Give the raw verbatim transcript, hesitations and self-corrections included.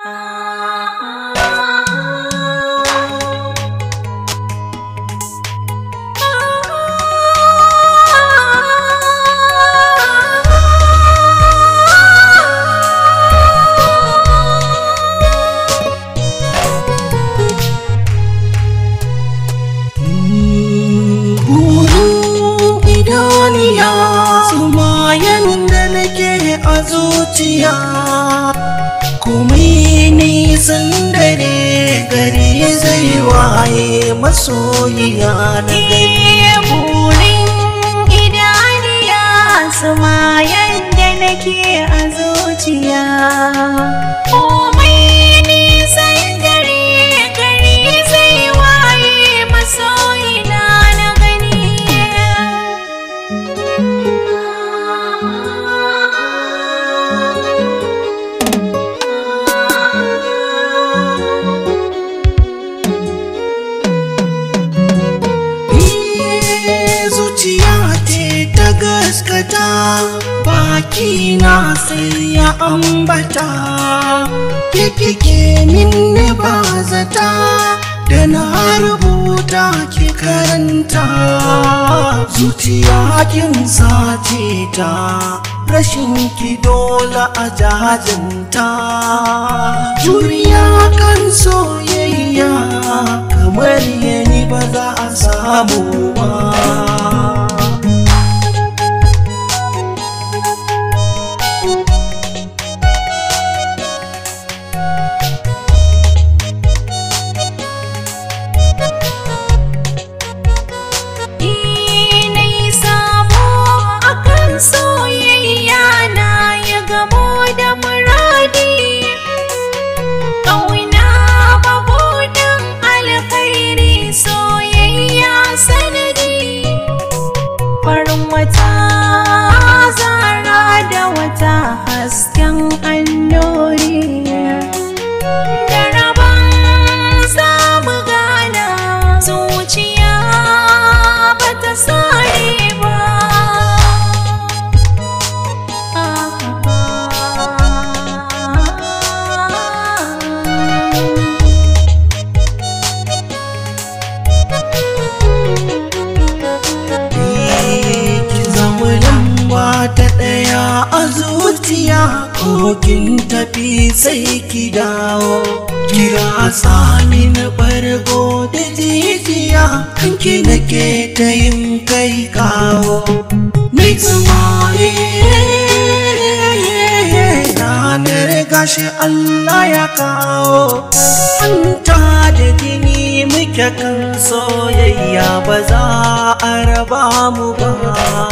zuciya komai nisan dare gari zai waye masoyiya na gani burin idaniya sama yadda nake a zuciya komai nisan dare gari zai waye masoyina na gani gaskata baki na sai ya ambata ke kike min ba zata da na rubuta ki karanta zuciya kin sace ta rashin ki dole a jajanta juriya kan soyayya kamar yani ba za a samu ba hasken annori da rabon samu gana zuciya ba ta sare ba ki zama lamba ta ɗaya a zuciya kokin tafi sai ki dawo kira tsamin bargo da jijiya kanki nake ta yin kai kawo mai tsamaye ranar gashi Allah ya kawo hanta da jini muke kan soyayya ba za a raba mu ba